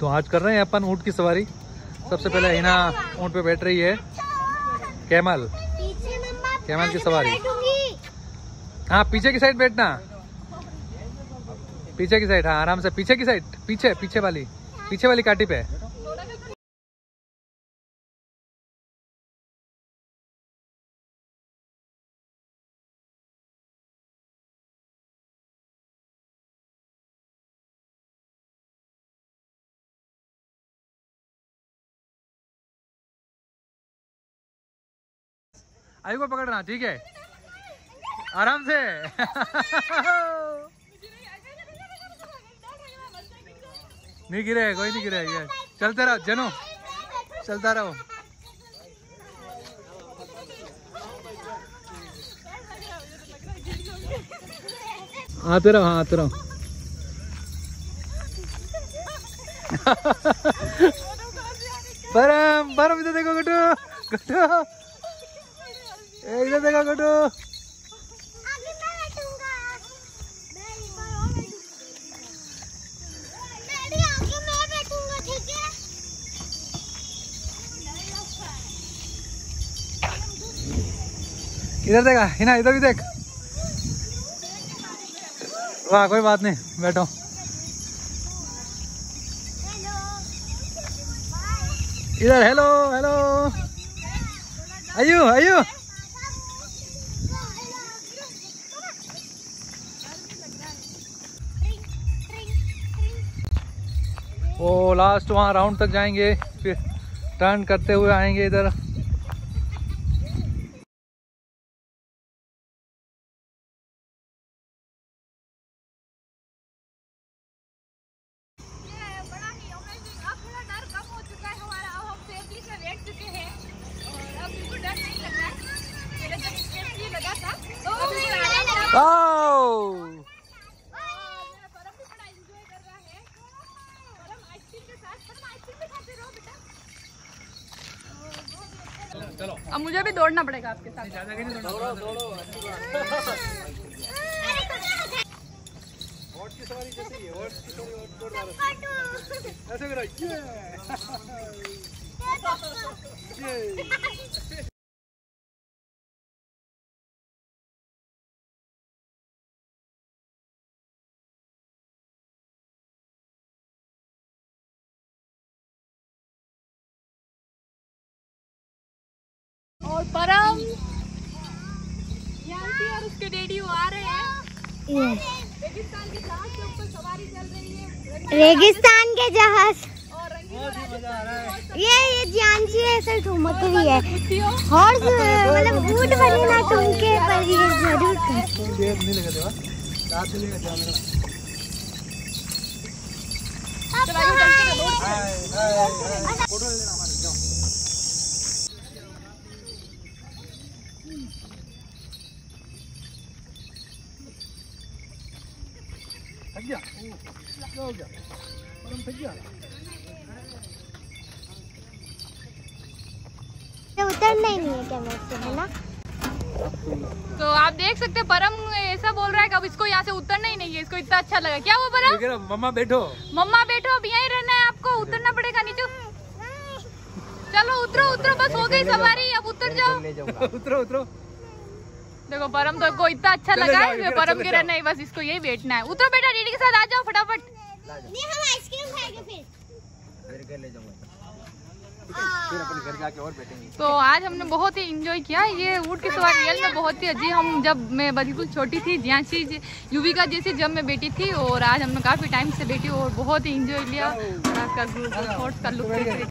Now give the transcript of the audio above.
तो आज कर रहे हैं अपन ऊँट की सवारी। सबसे पहले हिना ऊँट पे बैठ रही है। कैमल की सवारी। हाँ पीछे की साइड बैठना, पीछे की साइड। हाँ आराम से पीछे की साइड, पीछे वाली काटी पे। आयु को पकड़ना, ठीक है, आराम से। नहीं गिरे, कोई नहीं गिरे। ये चलते रहो जनू, चलता रहो। आते रहो, हाँ आते रहो। परम इधर देखो गुड्डू, इधर देखो गुड्डू। इधर देखा हिना, इधर भी देख। वाह कोई बात नहीं, बैठो। इधर हेलो हेलो। आयु वो लास्ट वहाँ राउंड तक जाएंगे, फिर टर्न करते हुए आएंगे इधर। अब मुझे भी दौड़ना पड़ेगा आपके साथ। और परम और उसके डैडी वो आ रहे हैं। रेगिस्तान के जहाज के ऊपर सवारी चल रही है। रेगिस्तान के जहाज। और ये जानची ऐसे ठुमक रही है। हॉर्स मतलब ऊंट बनी ना ठुमके, पर ये जरूर करते हैं। उतरना ही नहीं है क्या मुझसे, है ना? तो आप देख सकते हैं परम ऐसा बोल रहा है कि अब इसको यहाँ से उतरना ही नहीं है। इसको इतना अच्छा लगा। क्या हुआ परम? मम्मा बैठो, अब यहीं रहना है आपको, उतरना पड़ेगा नीचे। चलो उतरो, बस हो गई सवारी, अब उतर जाओ। उतरो। देखो परम तो को इतना अच्छा लगा है, परम के रहना है, बस इसको यही बैठना है। उतरो बेटा, डीडी के साथ आ जाओ फटाफट। नहीं हम आइसक्रीम खाएंगे फिर ले जाऊंगा, फिर अपने घर जाके और बैठेंगे। तो आज हमने बहुत ही एंजॉय किया। ये ऊँट की सवारी रियल में बहुत ही अजीब। हम जब मैं बिल्कुल छोटी थी, ज्यांची युविका जैसे जब मैं बैठी थी, और आज हमने काफी टाइम से बैठी और बहुत ही एंजॉय लिया। और आज का लुक